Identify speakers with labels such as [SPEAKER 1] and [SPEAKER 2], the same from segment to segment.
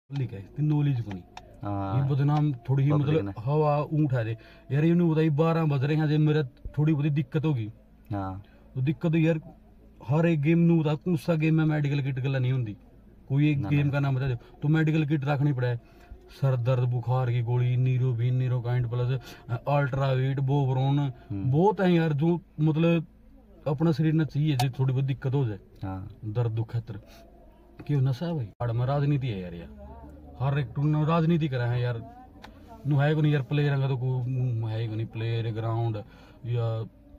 [SPEAKER 1] लिखा है इतनी नॉलेज को नहीं।
[SPEAKER 2] हाँ,
[SPEAKER 1] ये बदनाम थोड़ी ही
[SPEAKER 2] पब्लिक
[SPEAKER 1] मतलब हवा ऊँट है दे यार, ये नहीं बताई 12 बज रहे हैं, मेरा थोड़ी बहुत दिक्कत होगी।
[SPEAKER 2] हाँ,
[SPEAKER 1] तो दिक्कत तो यार हर एक गेम नू बता कौन सा गेम में मेडिकल किट गला नहीं होंगी, कोई एक
[SPEAKER 2] ना,
[SPEAKER 1] गेम
[SPEAKER 2] ना।
[SPEAKER 1] का नाम बता दो तो मेडिकल किट रखनी पड़े। सर दर्द बुखार की गोली, नीरोबिन, नीरोकाइंड प्लस, अल्ट्रावीट, बोवरोन, बहुत है यार जो मतलब अपना शरीर में चाहिए जो थोड़ी बहुत दिक्कत हो जाए,
[SPEAKER 2] हाँ,
[SPEAKER 1] दर्द दुख खतर क्यों नशा है भाई। आड़ में राजनीति है यार, हर एक टूर्ना राजनीति करा है यार। नु है को नहीं यार प्लेयर का तो को है को नहीं, प्लेयर ग्राउंड या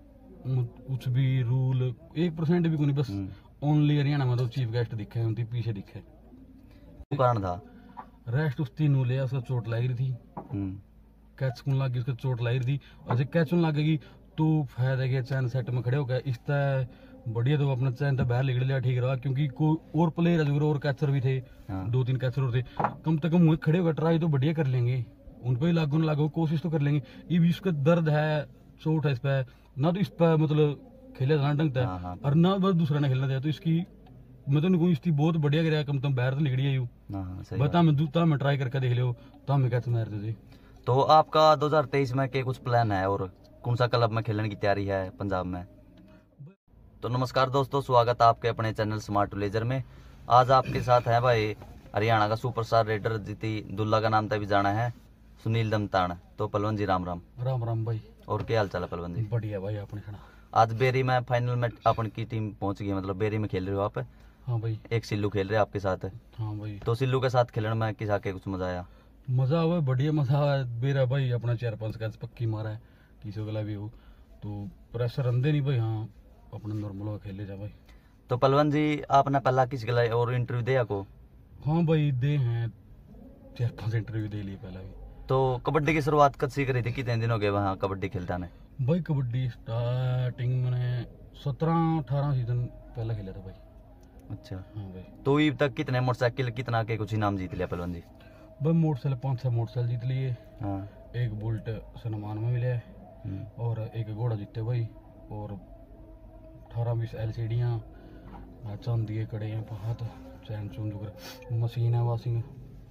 [SPEAKER 1] कुछ भी रूल 1% भी को नहीं, बस ओनली हरियाणा में तो चीफ गेस्ट दिखे उनके पीछे दिखे।
[SPEAKER 2] कारण था
[SPEAKER 1] रेस्ट उस तीनों ले उसका चोट लग रही थी, कैच कौन लग गई उसका चोट लग रही थी, और जब कैच कौन लगेगी तो फायदा है चैन सेट में खड़े हो गए इस बढ़िया, तो अपना चैन तो बाहर निकल लिया ठीक रहा, क्योंकि कोई और प्लेयर है और कैचर भी थे।
[SPEAKER 2] हाँ।
[SPEAKER 1] 2-3 कैचर और थे, कम से कम वहीं खड़े होकर ट्राई तो बढ़िया कर लेंगे, उन पर लागू न लागू कोशिश तो कर लेंगे। ये भी इसका दर्द है, चोट है इस पे ना, तो इस पे मतलब खेले जाना ढंग था।
[SPEAKER 2] हाँ, हाँ।
[SPEAKER 1] और ना बस दूसरा ने खेलना था, तो इसकी मतलब इसकी बहुत बढ़िया कर कम तुम बाहर तो निकली है यू बता मैं दूसरा में ट्राई करके देख लियो तो हमें कैच मारते थे।
[SPEAKER 2] तो आपका 2023 में के कुछ प्लान है और कौन सा क्लब में खेलने की तैयारी है पंजाब में? तो नमस्कार दोस्तों, स्वागत है आपके अपने चैनल स्मार्ट विलेजर में। आज आपके साथ है भाई हरियाणा का सुपरस्टार रेडर जीती दुल्ला का नाम तभी जाना है सुनील दमतान। तो पलवन जी राम राम।
[SPEAKER 1] राम राम भाई।
[SPEAKER 2] और क्या हाल चाल है पलवन जी?
[SPEAKER 1] बढ़िया भाई, आपने सुना?
[SPEAKER 2] आज बेरी में फाइनल में अपन की टीम पहुंच गई, मतलब बेरी में खेल रहे हो आप?
[SPEAKER 1] हाँ भाई।
[SPEAKER 2] एक सिल्लू खेल रहे आपके साथ?
[SPEAKER 1] हाँ भाई।
[SPEAKER 2] तो सिल्लू के साथ खेलने में किस आके कुछ मजा आया?
[SPEAKER 1] मजा हुआ, बढ़िया मजा आया मेरा भाई, अपना 4-5 कैच पक्की मारा है किसी गला भी हो तो प्रेशर अंदे नहीं भाई। हाँ अपना नॉर्मल खेले जा भाई।
[SPEAKER 2] तो पलवन जी आपने पहला किस गला और इंटरव्यू दिया को?
[SPEAKER 1] हाँ भाई दे हैं 4-5 इंटरव्यू दे लिए पहला भी।
[SPEAKER 2] तो कबड्डी की शुरुआत कब से करी थी, कितने दिन हो गए वहाँ कबड्डी खेलता ने?
[SPEAKER 1] भाई कबड्डी स्टार्टिंग मैंने 17-18 सीजन पहले खेला था भाई।
[SPEAKER 2] अच्छा।
[SPEAKER 1] हाँ भाई।
[SPEAKER 2] तो अभी तक कितने मोटरसाइकिल कितना के कुछ इनाम जीत लिया पलवन जी?
[SPEAKER 1] भाई मोटरसाइकिल 5-6 मोटरसाइकिल जीत लिए।
[SPEAKER 2] हाँ।
[SPEAKER 1] एक बुलेट सन्मान में मिले और एक घोड़ा जीते भाई, और 18-20 LCDयाँ, चांदी के कड़े हैं, हाथ चैन चून मशीन है, वाशिंग।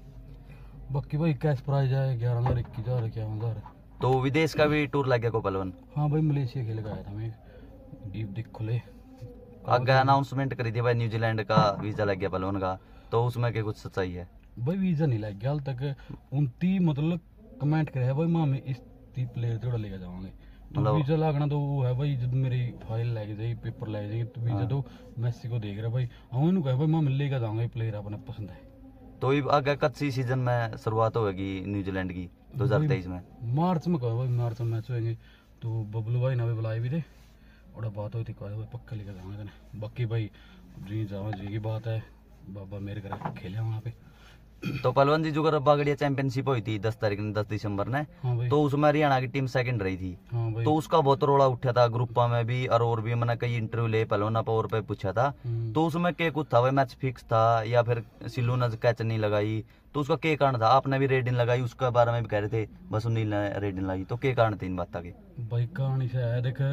[SPEAKER 1] बाकी भाई कैश प्राइज है 11,000, 21,000, 51,000।
[SPEAKER 2] तो विदेश का भी टूर लग गया को पलवन?
[SPEAKER 1] हाँ भाई मलेशिया खेल गया था मैं, डीप दिख खुले
[SPEAKER 2] आगे अनाउंसमेंट करी थी भाई न्यूजीलैंड का वीजा लग गया पलवन का, तो उसमें के कुछ सच्चाई है?
[SPEAKER 1] भाई वीजा नहीं लग गया हाल तक, 29 मतलब कमेंट करे है भाई माँ में इस 30 प्लेयर जोड़ा लेकर जाओगे तो वीजा लगना तो वो है भाई, जब मेरी फाइल लग जाएगी पेपर लग जाएगी तो वीजा तो मैसी को देख रहा भाई। हम इन्होंने कहा भाई माँ लेकर जाऊंगा प्लेयर अपने पसंद है।
[SPEAKER 2] तो आगे कच्ची सीजन में शुरुआत होगी न्यूजीलैंड की 2023 में?
[SPEAKER 1] मार्च में कहो भाई, मार्च में मैच होंगे तो बबलू भाई ने भी बुलाए भी थे और बात हुई थी, कहा पक्का लेकर जाऊंगा। बाकी भाई जी जाओ जी की बात है, बाबा मेरे घर खेले वहाँ पे।
[SPEAKER 2] तो पलवन जी जो बागड़िया चैंपियनशिप हुई थी 10 तारीख ने 10 दिसंबर ने,
[SPEAKER 1] हाँ
[SPEAKER 2] तो उसमें हरियाणा की टीम सेकंड रही थी।
[SPEAKER 1] हाँ भाई।
[SPEAKER 2] तो उसका बहुत रोला उठा था ग्रुपा में भी, और भी मैंने कई इंटरव्यू ले पलवना पर पे पूछा था। तो उसमें के कुछ था भाई, मैच फिक्स था या फिर सिल्लू ने कैच नहीं लगाई, तो उसका क्या कारण था? आपने भी रेडिंग लगाई, उसके बारे में भी कह रहे थे बस सुनील ने रेडिंग लगाई, तो क्या कारण थे इन बात के?
[SPEAKER 1] भाई कहानी से है देख,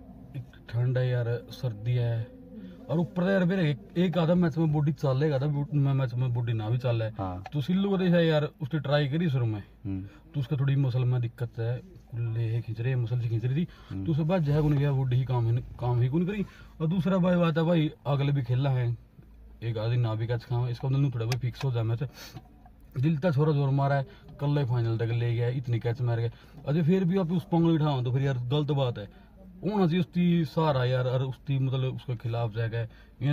[SPEAKER 1] ठंड है यार, सर्दी है, और ऊपर यार मेरे एक आधा मैच में बॉडी चल लेगा था, मैच में बॉडी ना भी चल है।
[SPEAKER 2] हाँ।
[SPEAKER 1] तो सिल्लू को देखा यार उसने ट्राई करी शुरू में, तो उसका थोड़ी मसल में दिक्कत है, कुल्ले खींच रहे मसल से खींच रही थी, तो उसके बाद जो है गया बॉडी ही काम ही कौन करी। और दूसरा भाई बात है भाई अगले भी खेलना है, एक आधी ना भी कैच खावा, इसका मतलब थोड़ा भाई फिक्स हो जाए मैच। दिल तक छोरा जोर मारा है, कल फाइनल तक ले गया, इतनी कैच मार गया, अरे फिर भी आप उस पंगली उठाओ तो फिर यार गलत बात है। होना चाहिए उसकी सहारा यार, और उसकी मतलब उसके खिलाफ जाएगा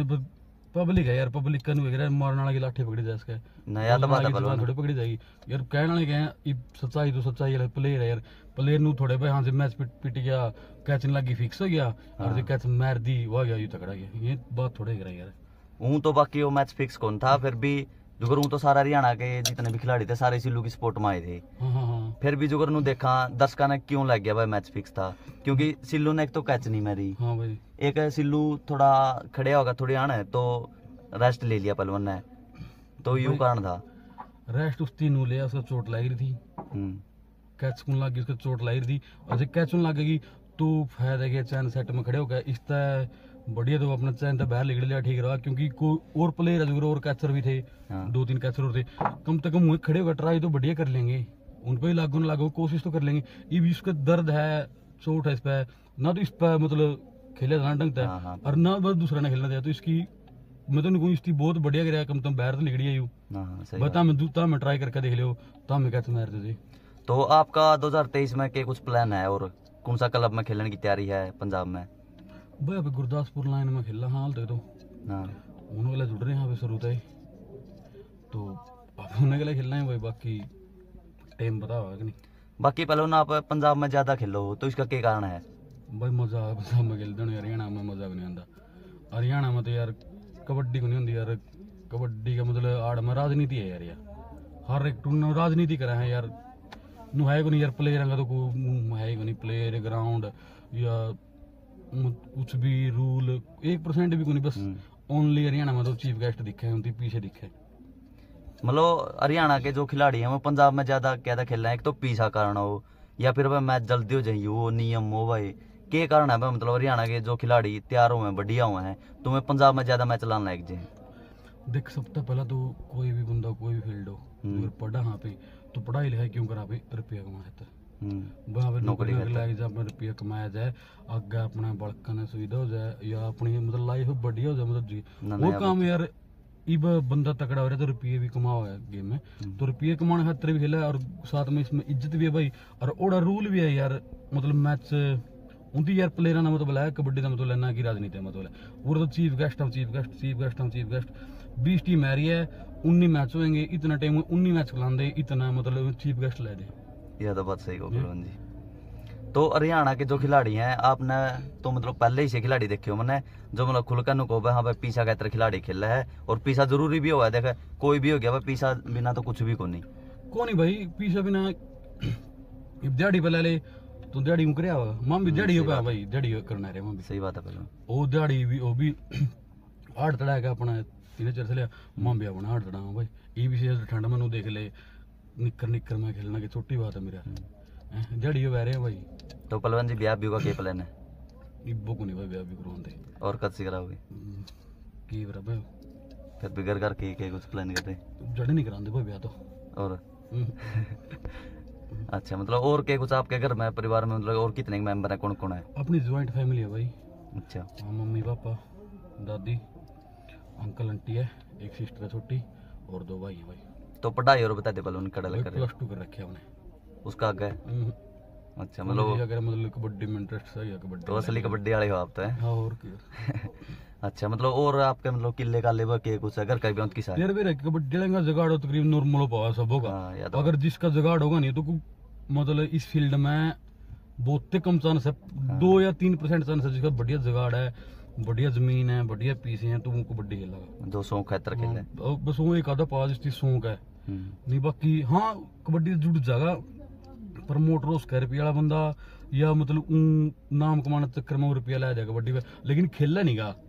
[SPEAKER 1] पब्लिक है यार, पब्लिक का नहीं मारने वाला की लाठी पकड़ी जाए, इसका
[SPEAKER 2] नया तो बात है
[SPEAKER 1] थोड़ी पकड़ी जाएगी यार। कहने वाले कहें सच्चाई तो सच्चाई है, प्लेयर है यार, प्लेयर नु थोड़े भाई हाँ से मैच पिट गया, कैच नहीं लगी फिक्स हो गया, और जो कैच मार दी वो गया, ये तकड़ा गया, ये बात थोड़े करा यार।
[SPEAKER 2] हूँ तो बाकी वो मैच फिक्स कौन था, फिर भी जुगर तो सारा हरियाणा के जितने भी खिलाड़ी थे सारे सिल्लू की सपोर्ट में आए थे।
[SPEAKER 1] हाँ।
[SPEAKER 2] फिर भी जुगर देखा दर्शकों ने क्यों लग गया भाई मैच फिक्स था, क्योंकि सिल्लू ने एक तो कैच नहीं मारी।
[SPEAKER 1] हाँ भाई। एक
[SPEAKER 2] सिल्लू थोड़ा खड़े होगा थोड़ी आना तो रेस्ट ले लिया पलवन ने, तो यू कारण था।
[SPEAKER 1] रेस्ट उस तीनों ले उसका चोट लग रही थी, कैच कौन लग गई उसका चोट लग रही थी, और जब कैच कौन लगेगी तो फायदा है चैन सेट में खड़े हो गए इस बढ़िया तो अपना चैन तो बाहर निकल लिया ठीक रहा, क्योंकि कोई और प्लेयर है और कैचर भी थे,
[SPEAKER 2] हाँ।
[SPEAKER 1] 2-3 कैचर और थे, कम से कम वहीं खड़े होकर ट्राई तो बढ़िया कर लेंगे, उन पे लागू ना लागू कोशिश तो कर लेंगे। ये भी इसका दर्द है, चोट है इस पे, ना तो इस पे मतलब खेले जाना ढंग
[SPEAKER 2] हाँ, हाँ।
[SPEAKER 1] और ना बस दूसरा ने खेलना दिया, तो इसकी मैं तो नहीं इसकी बहुत बढ़िया कराया, कम तुम बाहर तो निकली है यू
[SPEAKER 2] हाँ, सही
[SPEAKER 1] बता मैं दूता मैं ट्राई करके देख लियो तो मैं कहते मारते थे।
[SPEAKER 2] तो आपका 2023 में के कुछ प्लान है और कौन सा क्लब में खेलने की तैयारी है पंजाब में?
[SPEAKER 1] भाई अभी गुरदासपुर लाइन में खेल रहा हाल तक तो
[SPEAKER 2] हाँ।
[SPEAKER 1] उन्होंने वाले जुड़ रहे हैं यहाँ पे शुरू से, तो अब उन्हें के लिए खेलना है भाई, बाकी टाइम पता होगा कि नहीं।
[SPEAKER 2] बाकी पहले ना आप पंजाब में ज्यादा खेलो तो इसका क्या कारण है?
[SPEAKER 1] भाई मजा आ पंजाब में खेलते हैं, हरियाणा में मजा भी नहीं आता। हरियाणा में तो यार कबड्डी को नहीं होती यार, कबड्डी का मतलब आड़ में राजनीति है यार, हर एक टूर्नामेंट राजनीति करा है यार, नु है को नहीं यार, प्लेयर का तो कोई है को नहीं, प्लेयर ग्राउंड या कुछ भी रूल 1% भी को नहीं, बस ओनली हरियाणा में तो चीफ गेस्ट दिखे उनकी पीछे दिखे।
[SPEAKER 2] मतलब हरियाणा के जो खिलाड़ी हैं वो पंजाब में ज्यादा खेल रहे हैं, एक तो पीछा कारण हो या फिर भाई मैच जल्दी हो जाए वो नियम हो भाई, के कारण है भाई? मतलब हरियाणा के जो खिलाड़ी तैयार हुए हैं बढ़िया हुए हैं, तुम्हें पंजाब में ज्यादा मैच लाना लायक जी?
[SPEAKER 1] देख सबसे पहला तो कोई भी बंदा कोई भी फील्ड हो अगर पढ़ा यहाँ पे तो पढ़ाई लिखाई क्यों करा पे, रुपया कमाया था वहाँ पे नौकरी लग जाए, अपना रुपया कमाया जाए, आगे अपना बड़कन सुविधा हो जाए या अपनी मतलब लाइफ बढ़िया हो जाए, मतलब जी वो काम यार। इब बंदा तकड़ा हो रहा है तो रुपये भी कमाओ है गेम में, तो रुपये कमाने खातिर भी खेला और साथ में इसमें इज्जत भी है भाई, और ओड़ा रूल भी है यार, मतलब मैच उनकी यार प्लेयर का मतलब है, कबड्डी का मतलब ना कि राजनीति मतलब है, वो तो चीफ गेस्ट हम चीफ गेस्ट चीफ गेस्ट हम चीफ गेस्ट 20 टीम आ रही है, 19 मैच होंगे, इतना टाइम 19 मैच खिलाते, इतना मतलब चीफ गेस्ट ले दे।
[SPEAKER 2] यह तो बात सही हो कुलवंत जी। तो हरियाणा के जो खिलाड़ी हैं आपने तो मतलब पहले ही से खिलाड़ी देखे हो मैंने, जो मतलब खुलकर नुको हाँ भाई पीछा का तरह खिलाड़ी खेल रहा है, और पीछा जरूरी भी हुआ है, देखा कोई भी हो गया भाई पीछा बिना तो कुछ भी को नहीं
[SPEAKER 1] भाई पीछा बिना दिहाड़ी पे ले ले तो दिहाड़ी उकरिया होगा, मां भी दिहाड़ी होगा भाई, दिहाड़ी करना रहे मां भी,
[SPEAKER 2] सही बात है। पहले
[SPEAKER 1] वो दिहाड़ी भी वो भी हाड़ तड़ा के अपना 3 चर लिया, मां भी अपना हाड़ तड़ा भाई, ये भी ठंड में देख ले निक्कर निक्कर में खेलना की छोटी बात है मेरा, दिहाड़ी हो रहे हैं भाई।
[SPEAKER 2] तो पलवन जी ब्याह भी होगा क्या प्लान है?
[SPEAKER 1] इब्बो को नहीं भाई ब्याह भी करवाते,
[SPEAKER 2] और कद से कराओगे
[SPEAKER 1] की बराबर
[SPEAKER 2] फिर बिगड़ कर के कुछ प्लान करते
[SPEAKER 1] जड़े नहीं कराते भाई ब्याह तो
[SPEAKER 2] और अच्छा मतलब और क्या कुछ आपके घर में परिवार में मतलब और कितने मेंबर है, कौन कौन है?
[SPEAKER 1] अपनी ज्वाइंट फैमिली है भाई।
[SPEAKER 2] अच्छा
[SPEAKER 1] मम्मी पापा दादी अंकल आंटी है, एक सिस्टर है छोटी और 2 भाई है भाई।
[SPEAKER 2] तो पढ़ाई और बता दे पहले उन कड़ा कर
[SPEAKER 1] +2 कर रखे उन्हें,
[SPEAKER 2] उसका आगे अच्छा मतलब
[SPEAKER 1] कबड्डी में इंटरेस्ट है या कबड्डी
[SPEAKER 2] तो असली कबड्डी वाले हो आप तो है।
[SPEAKER 1] हाँ और क्या
[SPEAKER 2] अच्छा मतलब और आपके मतलब किले का लेबर के कुछ अगर कभी उनकी साथ
[SPEAKER 1] यार मेरा कबड्डी का जुगाड़ हो तकरीबन नॉर्मल हो सब होगा,
[SPEAKER 2] तो
[SPEAKER 1] अगर जिसका जुगाड़ होगा नहीं तो मतलब इस फील्ड में बहुत कम चांस है, 2 या 3% चांस है, जिसका बढ़िया जुगाड़ है, बढ़िया जमीन है, बढ़िया पीसे हैं तो वो कबड्डी खेलेगा,
[SPEAKER 2] जो शौक है खेले
[SPEAKER 1] बस वो एक आधा पास इसकी शौक है नहीं, बाकी हाँ कबड्डी से जुड़ जाएगा प्रमोटर उसका रुपया वाला बंदा या मतलब नाम कमाने चक्कर में वो रुपया लाया जाएगा कबड्डी पे, लेकिन खेलना नहीं गा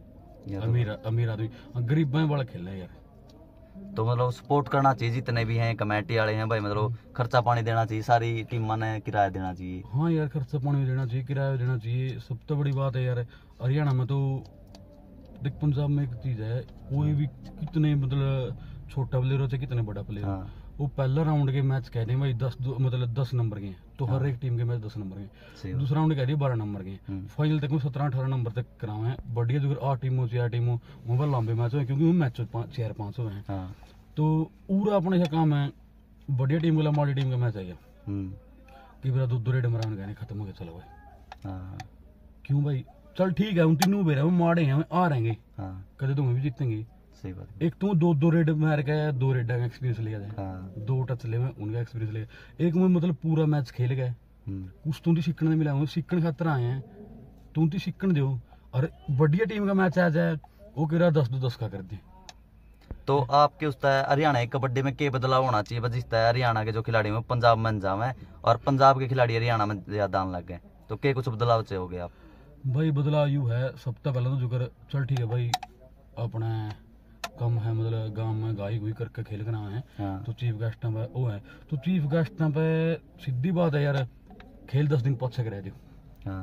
[SPEAKER 1] अमीर आदमी, गरीब वाला खेलना है यार।
[SPEAKER 2] तो मतलब सपोर्ट करना चाहिए जितने भी हैं कमेटी वाले हैं भाई, मतलब खर्चा पानी देना चाहिए, सारी टीम ने किराया देना चाहिए।
[SPEAKER 1] हाँ यार खर्चा पानी देना चाहिए, किराया देना चाहिए, सबसे बड़ी बात है यार। हरियाणा में तो देख पंजाब में एक चीज है, कोई भी कितने मतलब छोटा प्लेयर हो चाहे कितने बड़ा प्लेयर हो, वो पहला राउंड के मैच कह रहे हैं भाई 10 नंबर के हैं, तो हर एक टीम के मैच 10 नंबर के, दूसरा राउंड कह रही है 12 नंबर के, फाइनल तक में 17-18 नंबर तक कराए हैं, बढ़िया जो 8 टीमों 4 टीमों मोबाइल लंबे मैच हुए क्योंकि वो मैच 4-5 हुए हैं, तो पूरा अपने से काम है, बढ़िया टीम वाला माड़ी टीम का मैच है कि मेरा 2 रेड मरान गए खत्म हो गया, चलो भाई क्यों भाई चल ठीक है, उन तीनों बेरा माड़े हैं आ रहेंगे, कदे तुम्हें भी जीतेंगे,
[SPEAKER 2] सही बात।
[SPEAKER 1] एक तो 2 रेड मार के 2 रेड का एक्सपीरियंस लिया जाए, 2 टच ले में उनका एक्सपीरियंस लिया, एक में मतलब पूरा मैच खेल गए, कुछ तुम सीखने मिला, सीखने खातर आए हैं, तुम सीखने दो, और बढ़िया टीम का मैच आ जाए वो कह 10-10 का कर दे।
[SPEAKER 2] तो आपके उस हरियाणा की कबड्डी में क्या बदलाव होना चाहिए जिस हरियाणा के जो खिलाड़ी में पंजाब में अंजाम है और पंजाब के खिलाड़ी हरियाणा में ज्यादा आने लग गए, तो क्या कुछ बदलाव चाहिए आप? भाई
[SPEAKER 1] बदलाव यू है, सबसे पहले तो जो कर चल ठीक है भाई अपना कम है, मतलब गांव में गाई गुई करके खेल कर आए हैं, तो चीफ गेस्ट पे वो है, तो चीफ गेस्ट पे सीधी बात है यार खेल 10 दिन पछे कर दो,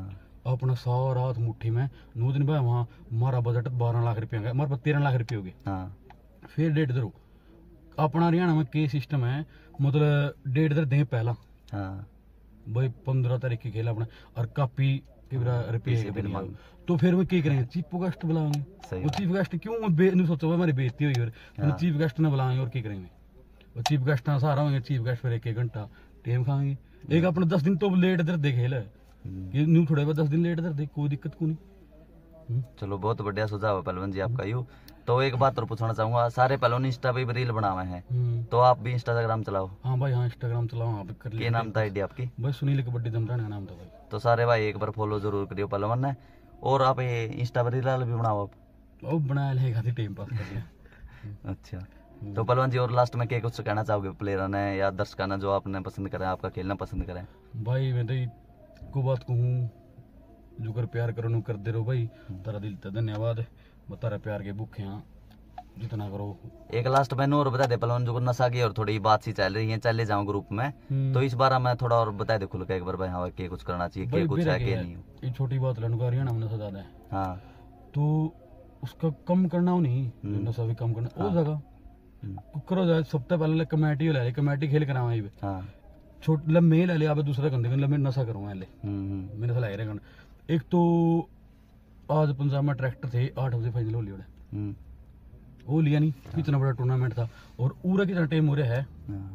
[SPEAKER 1] अपना सारा हाथ मुट्ठी में 9 दिन भाई वहाँ हमारा बजट 12 लाख रुपये का, हमारे पास 13 लाख रुपये हो गए।
[SPEAKER 2] हाँ
[SPEAKER 1] फिर डेट धरो, अपना हरियाणा में के सिस्टम है, मतलब डेट धर दें पहला।
[SPEAKER 2] हाँ
[SPEAKER 1] भाई 15 तारीख की खेला अपना, और कापी के
[SPEAKER 2] इसी दिन
[SPEAKER 1] रुपये
[SPEAKER 2] मांग।
[SPEAKER 1] तो फिर वो क्या करेंगे, चीफ गेस्ट बुलाएंगे।
[SPEAKER 2] सही
[SPEAKER 1] वो चीफ गेस्ट क्यों नहीं सोचो हमारी बेइज्जती हुई, और
[SPEAKER 2] हाँ।
[SPEAKER 1] चीफ गेस्ट ने बुलाएंगे और क्या करेंगे। और चीफ गेस्ट ना सहारा होंगे, चीफ गेस्ट फिर 1 घंटा टेम खाएंगे। एक अपने 10 दिन तो लेट इधर दे खेल है, ये न्यू थोड़े 10 दिन लेट इधर दे, कोई दिक्कत को नहीं।
[SPEAKER 2] चलो बहुत बढ़िया सुझाव है पहलवान जी आपका यू। तो एक बात और पूछना चाहूंगा, सारे पहलवान इंस्टा पे भी रील बनावे हैं, तो आप भी इंस्टाग्राम चलाओ?
[SPEAKER 1] हाँ भाई हाँ, इंस्टाग्राम चलाओ, वहाँ पे कर
[SPEAKER 2] क्या
[SPEAKER 1] लिया।
[SPEAKER 2] नाम था आईडी आपकी?
[SPEAKER 1] भाई सुनील कबड्डी दमदान का नाम था भाई।
[SPEAKER 2] तो सारे भाई एक बार फॉलो जरूर करियो पहलवान ने। और आप ये इंस्टा पर रील भी बनाओ आप?
[SPEAKER 1] वो बनाया लेगा टाइम पास कर लिया।
[SPEAKER 2] अच्छा, तो पहलवान जी और लास्ट में क्या कुछ कहना चाहोगे प्लेयर ने या दर्शकों ने जो आपने पसंद करें, आपका खेलना पसंद करें?
[SPEAKER 1] भाई मैं तो को बात कहूँ, जो कर प्यार करो नु कर दे रहो भाई, तारा दिल ते धन्यवाद। मैं तारा प्यार के भूखे हाँ, जितना करो।
[SPEAKER 2] एक लास्ट में और बता दे पहलवान, जो नशा की और थोड़ी बात सी चल रही है, चले जाऊँ ग्रुप में, तो इस बार मैं थोड़ा और बता दे खुल के एक बार भाई, हाँ क्या कुछ करना चाहिए, क्या कुछ है क्या नहीं?
[SPEAKER 1] ये छोटी बात लड़ू का हरियाणा में नशा ज्यादा है,
[SPEAKER 2] हाँ
[SPEAKER 1] तो उसका कम करना हो नहीं, नशा भी कम करना वो जगह करो जाए। सबसे पहले कमेटी ले, कमेटी खेल करावा ही
[SPEAKER 2] हाँ
[SPEAKER 1] छोट लम्बे ले लिया, दूसरा कंधे लम्बे नशा करूँ ले मैंने नशा लगा रहा। एक तो आज पंजाब में ट्रैक्टर थे 8 बजे फाइनल हो लिया, वो लिया नहीं, इतना बड़ा टूर्नामेंट था, और पूरा कितना टाइम हो रहा है,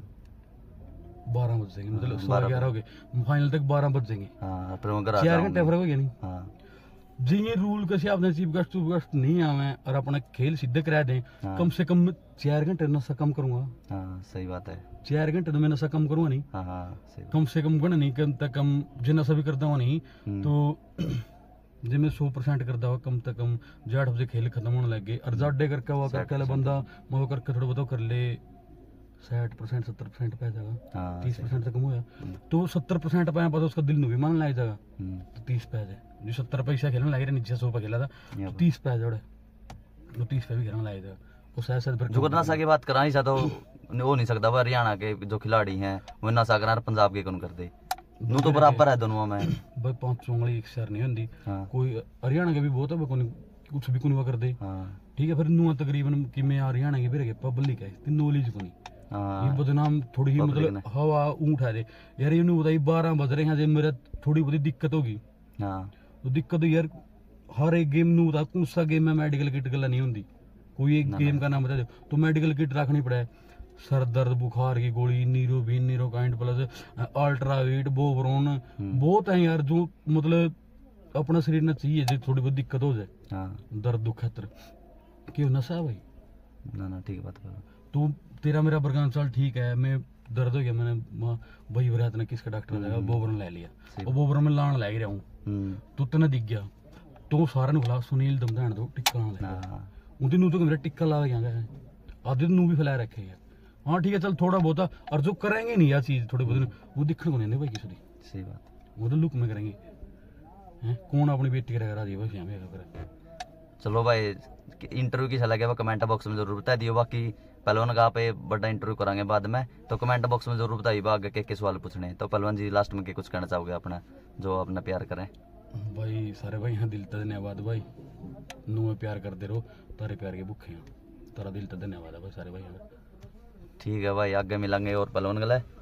[SPEAKER 1] 12 बज जाएंगे, मतलब 11:30 हो गए, फाइनल तक 12 बज जाएंगे, 4 घंटे फर्क हो गया नहीं। जी ये रूल कैसे आपने चीफ गेस्ट नहीं आवे और अपना खेल सिद्ध करा दें, कम से कम 4 घंटे नशा कम करूंगा।
[SPEAKER 2] सही बात है,
[SPEAKER 1] 4 घंटे तो मैं नशा कम करूंगा नहीं,
[SPEAKER 2] सही
[SPEAKER 1] कम से कम गण नहीं, कम तक कम जो नशा भी करता हूँ नहीं, तो जो मैं 100% करता हुआ कम से कम 8 बजे खेल खत्म होने लग गए, और जाडे करके हुआ करके बंदा मैं करके थोड़ा बहुत कर ले 60% 70% पै जाएगा, 30% तक कम होया तो 70% पाया पता उसका दिल भी मान लग जाएगा, तो 30 पै जाए। जो 70 पैसा खेलने लगे रहे, नीचे 100 पे खेला था, तो 30 पै जोड़े, तो 30 पे भी खेलने लगे थे। वो शायद
[SPEAKER 2] जो नशा की बात करा नहीं चाहता हो नहीं सकता, हरियाणा के जो खिलाड़ी हैं वो नशा करा, पंजाब के कौन कर दे, नू तो बराबर है दोनों में
[SPEAKER 1] भाई। 5 उंगली एक शहर नहीं होती, कोई हरियाणा के भी बहुत है, कुछ भी कुछ कर दे, ठीक है। फिर नू तकरीबन कि मैं हरियाणा के भी पब्लिक है, नॉलेज को नहीं, ये बदनाम थोड़ी ही मतलब हवा ऊँट है यार, ये बताइए 12 बज रहे हैं, मेरा थोड़ी बहुत दिक्कत होगी, तो दिक्कत यार हर एक गेम नू बता, कौन सा गेम में मेडिकल किट गला नहीं होती, कोई एक गेम का नाम बता दो तो मेडिकल किट रखनी पड़े। सर दर्द बुखार की गोली, नीरोबिन, नीरोकाइंड प्लस अल्ट्रावीट, बोवरोन, बहुत है यार, जो मतलब अपना शरीर ना चाहिए, जो थोड़ी बहुत दिक्कत हो जाए, दर्द दुख खतर क्यों नशा है भाई
[SPEAKER 2] ना ठीक बात है।
[SPEAKER 1] तू तेरा मेरा बरगान चल ठीक है, मैं दर्द हो गया, मैंने भाई रात ने किसका डॉक्टर जाएगा, बोवरन ले लिया, और बोवरन में लान लग रहा हूँ, तो तेना दिख गया, तो सारे खिला सुनील दमदान दो टिक्का लाने उनके नू तो मेरा टिक्का ला गया, आधे नू भी फैलाए रखे है। हाँ ठीक है चल थोड़ा बहुत, और जो करेंगे नहीं यार चीज थोड़ी बहुत वो दिखने को नहीं भाई किसी,
[SPEAKER 2] सही बात,
[SPEAKER 1] वो तो लुक में करेंगे, कौन अपनी बेटी करेगा राजी भाई यहाँ।
[SPEAKER 2] चलो भाई इंटरव्यू की सलाह वो कमेंट बॉक्स में जरूर बता दियो, बाकी पहलवान का आप बड़ा इंटरव्यू करांगे बाद में, तो कमेंट बॉक्स में जरूर बताइए आगे के सवाल पूछने। तो पहलवान जी लास्ट में कुछ कहना चाहोगे अपना, जो अपना प्यार करें?
[SPEAKER 1] भाई सारे भाई यहाँ दिल तक धन्यवाद भाई, नू में प्यार करते रहो, तारे प्यार के भूखे हैं, तारा दिल तक धन्यवाद है भाई सारे भाई।
[SPEAKER 2] ठीक है भाई, आगे मिलेंगे और पहलवान गला।